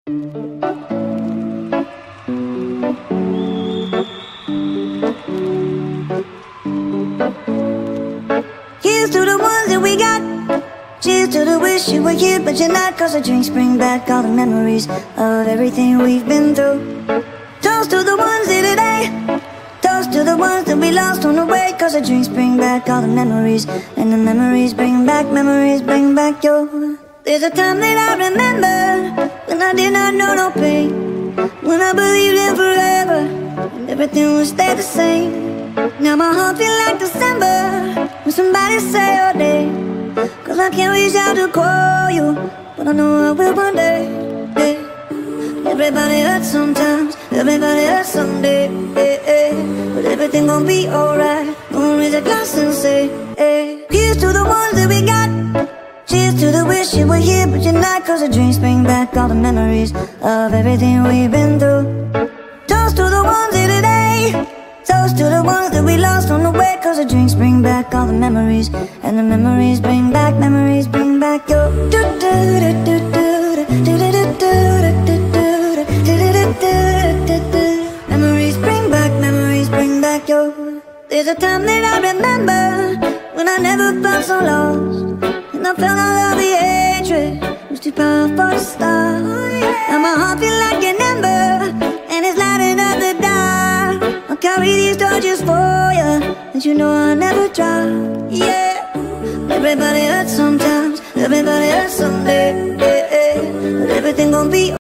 Here's to the ones that we got. Cheers to the wish you were here but you're not, 'cause the drinks bring back all the memories of everything we've been through. Toast to the ones here today. Toast to the ones that we lost on the way, 'cause the drinks bring back all the memories, and the memories bring back your. There's a time that I remember when I did not know no pain, when I believed in forever and everything would stay the same. Now my heart feels like December when somebody say your name, 'cause I can't reach out to call you, but I know I will one day. Hey. Everybody hurts sometimes, everybody hurts someday, hey, hey. But everything gon' be alright. Gonna raise a glass and say, hey. Here's to the ones that we got. Cheers to the wish you were here but you're not, 'cause the drinks bring back all the memories of everything we've been through. Toast to the ones here today. Toast to the ones that we lost on the way, 'cause the drinks bring back all the memories, and the memories bring back your. Memories bring back your. There's a time that I remember when I never felt so lost, and I felt all of the hatred was too powerful to stop. Now my heart feels like an ember, and it's lighting up the dark. I'll carry these torches for you, and you know I'll never drop. Yeah. Everybody hurts sometimes, everybody hurts someday, yeah, yeah. But everything gon' be